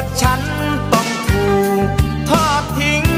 ฉันต้องถูกทอดทิ้ง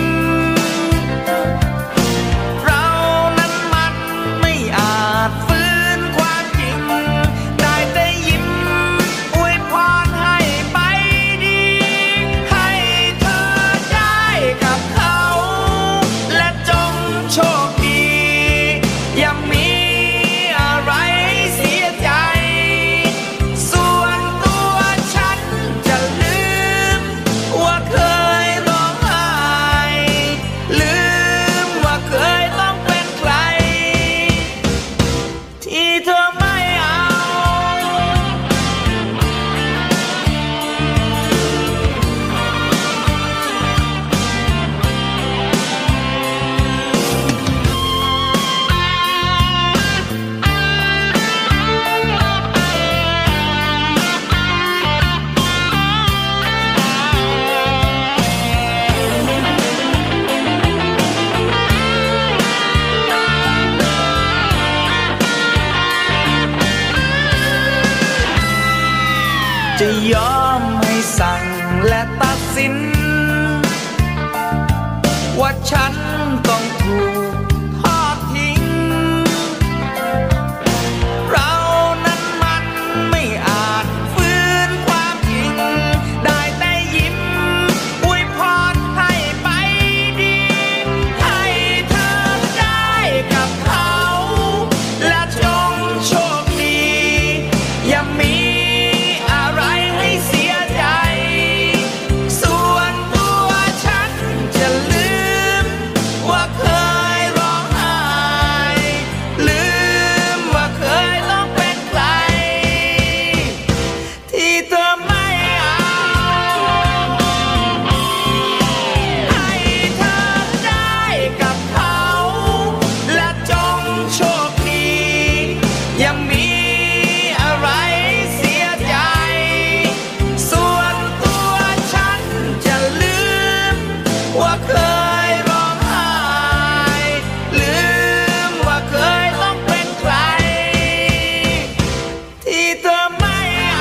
เรานั้นมันไม่อาจฟื้นความจริงได้แต่ยิ้มอวยพรให้ไปดีให้เธอได้กับเขาและจงโชคดีอย่ามีอะไรเสียใจส่วนตัวฉันจะลืมว่าเคยร้องไห้ลืมว่าเคยต้องเป็นใครที่เธอไม่เอาจะยอมให้สั่งและตัดสินว่าฉันต้องถูกทอดทิ้งเรานั้นมันไม่อาจฟื้นความจริงได้แต่ยิ้มอวยพรให้ไปดีให้เธอได้กับเขาและจงโชคดีอย่ามีอะไรให้เสียใจส่วนตัวฉันจะลืมว่าเคยร้องไห้ลืมว่าเคยต้องเป็นใครที่เธอไม่เอาให้เธอได้กับเขาและจงโชคดีอย่ามีอะไรเสียใจส่วนตัวฉันจะลืมว่าเคยร้องไห้ลืมว่าเคยต้องเป็นใครที่เธอไม่เอา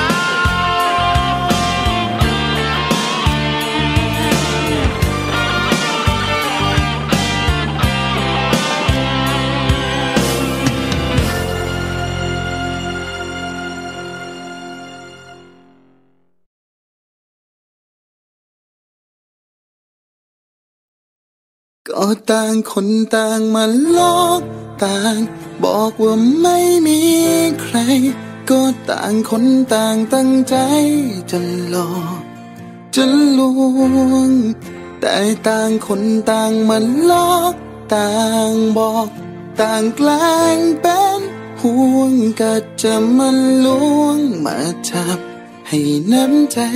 ก็ต่างคนต่างมาหลอกต่างบอกว่าไม่มีใครก็ต่างคนต่างตั้งใจจะหลอกจะลวงแต่ต่างคนต่างมาหลอกต่างบอกต่างแกล้งเป็นห่วงก็จะมาลวงมาจับให้น้ำใจ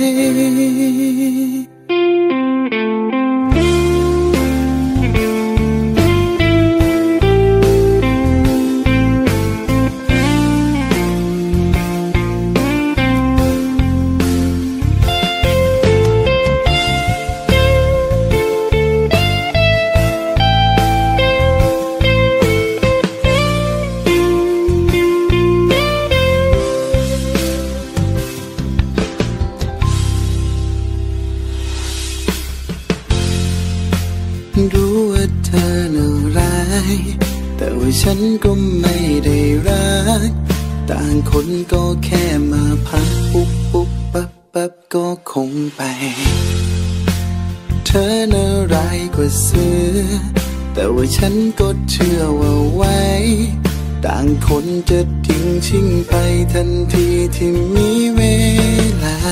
รู้ว่าเธอน่าร้ายแต่ว่าฉันก็ไม่ได้รักต่างคนก็แค่มาพักปุ๊บปุ๊บปั๊บปั๊บก็คงไปเธอน่าร้ายกว่าเสือแต่ว่าฉันก็เชื่อว่าไว้ต่างคนจะทิ้งชิ่งไปทันทีที่มีเวลา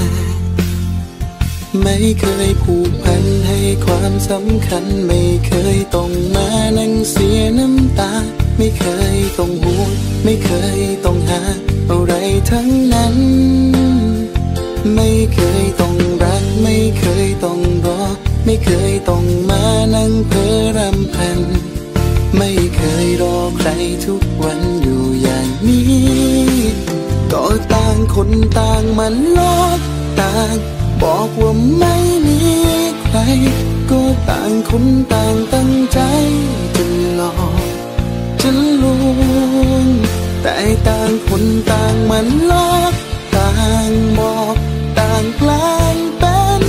ไม่เคยผูกพันให้ความสำคัญไม่เคยต้องมานั่งเสียน้ำตาไม่เคยต้องห่วงไม่เคยต้องหาอะไรทั้งนั้นไม่เคยต้องรักไม่เคยต้องรอไม่เคยต้องมานั่งเพ้อรำพันไม่เคยรอใครทุกวันอยู่อย่างนี้ก็ต่างคนต่างมาหลอกต่างบอกว่าไม่มีใครก็ต่างคนต่างตั้งใจจะหลอกจะลวงแต่ต่างคนต่างมาหลอกต่างบอกต่างแกล้งเป็น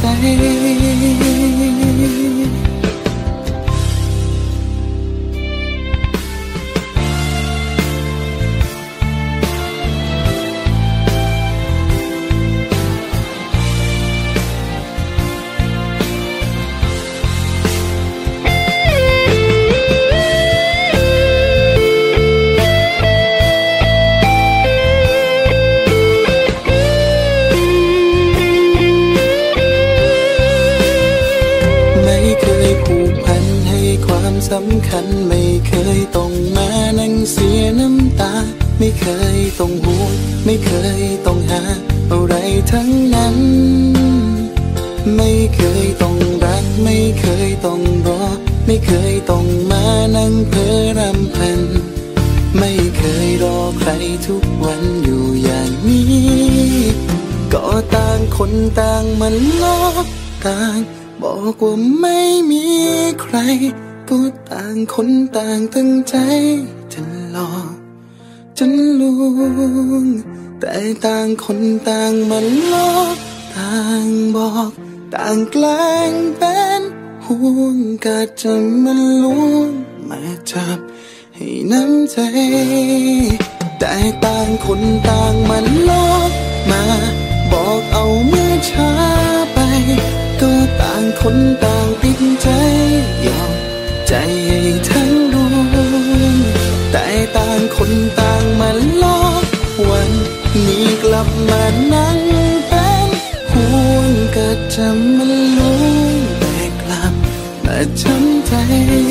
สำคัญไม่เคยต้องมานั่งเสียน้ำตาไม่เคยต้องห่วงไม่เคยต้องหาอะไรทั้งนั้นไม่เคยต้องรักไม่เคยต้องรอไม่เคยต้องมานั่งเพ้อรำพันไม่เคยรอใครทุกวันอยู่อย่างนี้ก็ต่างคนต่างมันลอกต่างบอกว่าไม่มีใครก็ต่างคนต่างตั้งใจจะหลอกจะลวงแต่ต่างคนต่างมันหลอกต่างบอกต่างแกล้งเป็นห่วงกะจะมันลวงมาจับให้น้ำใจแต่ต่างคนต่างมันหลอกมาบอกเอาเมื่อช้าไปก็ต่างคนต่างติดใจยอมใจให้ทั้งดวงแต่ต่างคนต่างมาลอกวันนี้กลับมานั่งเป็นห่วงก็จะมันลวงแต่กลับมาช้ำใจ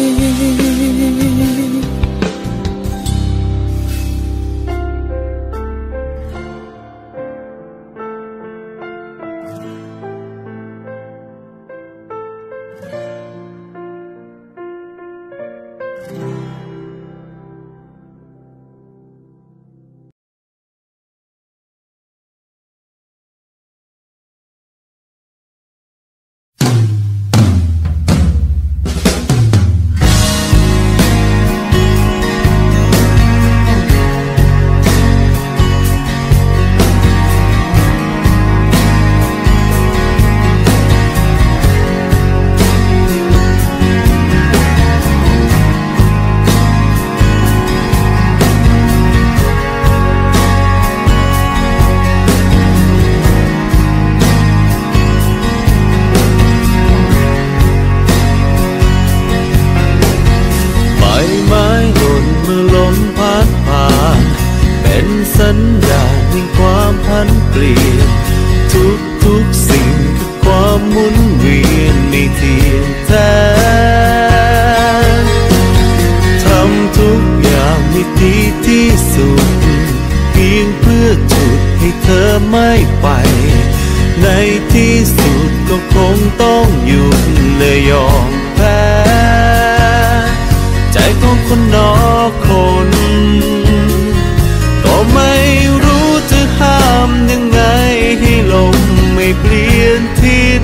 สัญญาณแห่งความพันเปลี่ยนทุกสิ่งคือความหมุนเวียนไม่เที่ยงแท้ทำทุกอย่างให้ดีที่สุดเพียงเพื่อจุดให้เธอไม่ไปในที่สุดก็คงต้องหยุดและยอมแพ้ใจของคนนอกคนก็ไม่รู้จะห้ามยังไงให้ลมไม่เปลี่ยนทิศ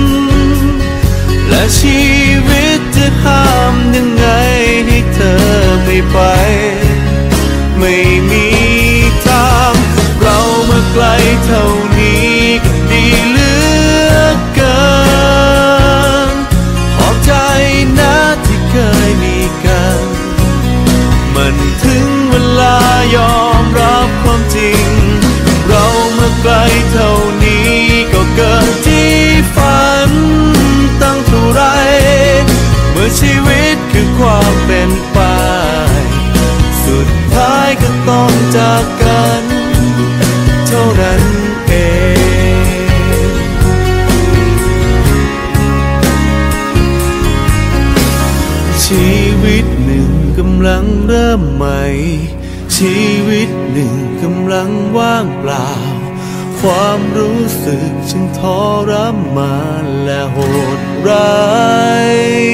และชีวิตจะห้ามยังไงให้เธอไม่ไปไม่มีทางเรามาไกลเท่านี้ก็ดีเหลือเกินขอบใจนะที่เคยมีกันมันถึงเวลายอมรับความจริงเรามาไกลเท่านี้ก็เกินที่ฝันตั้งเท่าไรเมื่อชีวิตคือความเป็นไปสุดท้ายก็ต้องจากกันเท่านั้นเองชีวิตหนึ่งกำลังเริ่มใหม่ชีวิตหนึ่งกำลังว่างเปล่าความรู้สึกจึงทรมานและโหดร้าย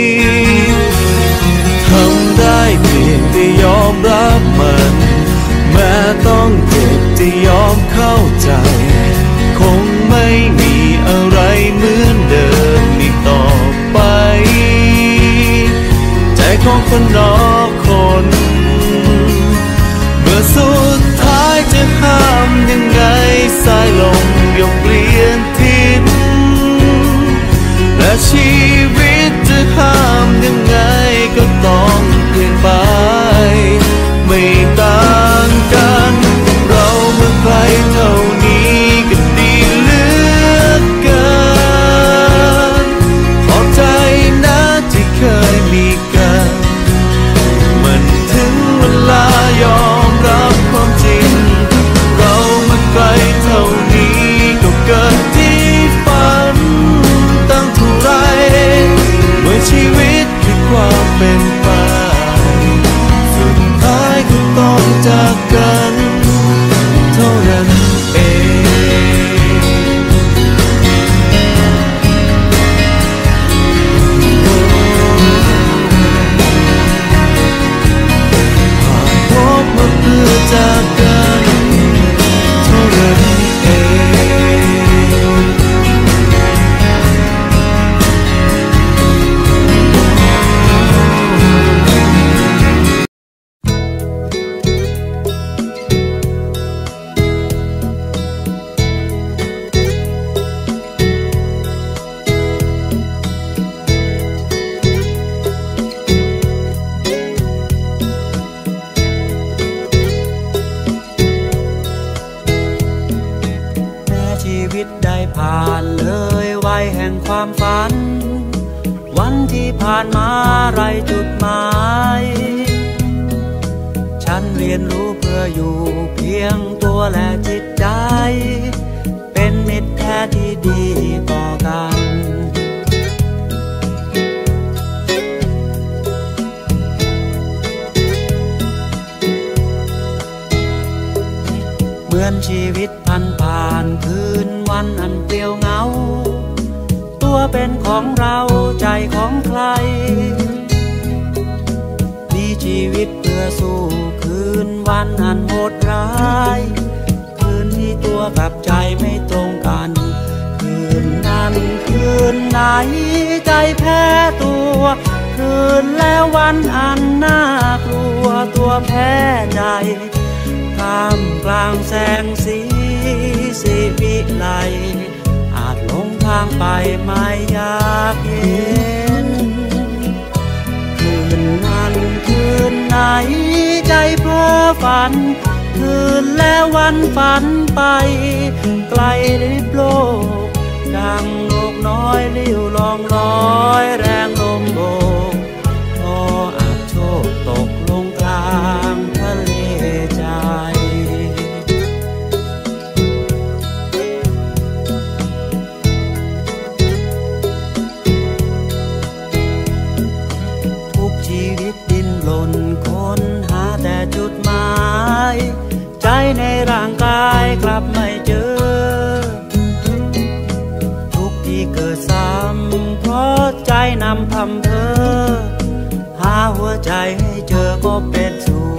ทำได้เพียงแต่ยอมรับมันแม้ต้องเจ็บจะยอมเข้าใจคงไม่มีอะไรเหมือนเดิมอีกต่อไปใจของคนนอกคนเมื่อสุดท้ายจะห้ามยังไงสายลมยกเปลี่ยนทิศชีวิตจะห้ามยังไงก็ต้องเปลี่ยนไปไม่ต่างกันเราเมื่อไกลเท่านี้ก็ดีเหลือเกินขอบใจนะที่เคยมีกันมันถึงเวลายอมรับความจริงเราเมื่อไกลเท่านี้ก็เกินที่ฝันตั้งเท่าไรเมื่อชีวิตคือความเป็นไปสุดท้ายก็ต้องจากกันเท่านั้นเองหากพบมาเพื่อจากกันเท่านั้นเองชีวิตได้ผ่านเลยวัยแห่งความฝันวันที่ผ่านมาไรจุดหมายฉันเรียนรู้เพื่ออยู่เพียงตัวและจิตใจเป็นมิตรแท้ที่ดีต่อกันเหมือนชีวิตผ่านคืนวันอันเปลี่ยวเหงาตัวเป็นของเราใจของใครมีชีวิตเพื่อสู้คืนวันอันโหดร้ายคืนที่ตัวกับใจไม่ตรงกันคืนนั้นคืนไหนใจแพ้ตัวคืนแล้ววันอันน่ากลัวตัวแพ้ใจท่ามกลางแสงสีวิไลอาจหลงทางไปไม่อยากเห็นคืนนั้นคืนไหนใจเพ้อฝันคืนแล้ววันฝันไปไกลลิบโลกดังนกน้อยลิ้วลองลอยแรงลมโบกพออาจโชคตกลงกลางทะเลใจค้นหาแต่จุดหมายใจในร่างกายกลับไม่เจอทุกที่เกิดซ้ำเพราะใจนำพำเพ้อหาหัวใจให้เจอก็เป็นสุข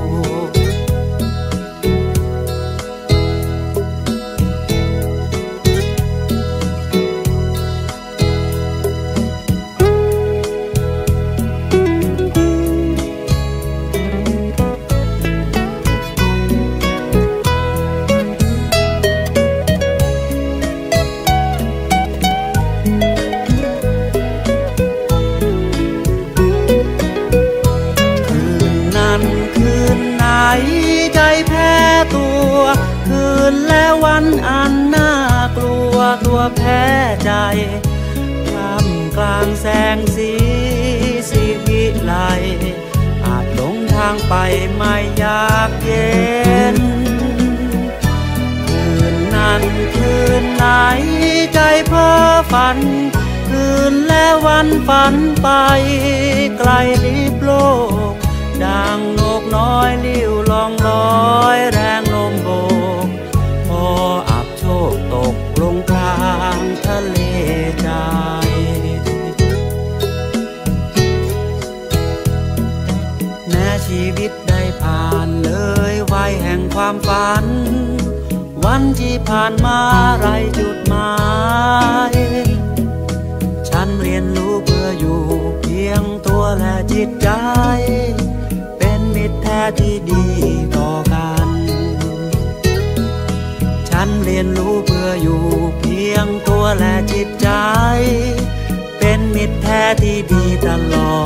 ใจแพ้ตัวคืนและวันอันน่ากลัวตัวแพ้ใจท่ามกลางแสงสีวิไลอาจหลงทางไปไม่อยากเย็นคืนนั้นคืนไหนใจเพ้อฝันคืนและวันฝันไปไกลลิบโลกดังนกน้อยลิ้วลองลอยแรงลมโบกพออับโชคตกลงกลางทะเลใจแม้ชีวิตได้ผ่านเลยวัยแห่งความฝันวันที่ผ่านมาไรจุดหมายฉันเรียนรู้เพื่ออยู่เพียงตัวและจิตใจแท้ที่ดีต่อกันฉันเรียนรู้เพื่ออยู่เพียงตัวและจิตใจมิตรแท้ที่ดีตลอ